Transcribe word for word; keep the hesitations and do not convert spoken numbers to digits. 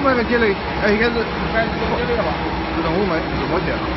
那个接雷，哎，应该是该自动接雷了吧？ 自动五没，自动接了。